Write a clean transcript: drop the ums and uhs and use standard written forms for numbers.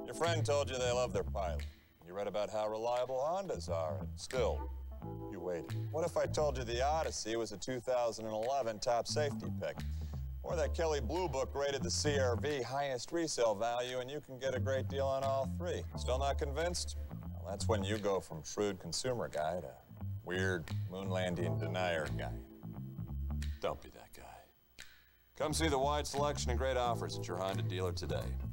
Your friend told you they love their pilot. You read about how reliable Hondas are, and still, you waited. What if I told you the Odyssey was a 2011 top safety pick? Or that Kelley Blue Book rated the CR-V highest resale value, and you can get a great deal on all three? Still not convinced? Well, that's when you go from shrewd consumer guy to weird moon landing denier guy. Don't be that guy. Come see the wide selection and great offers at your Honda dealer today.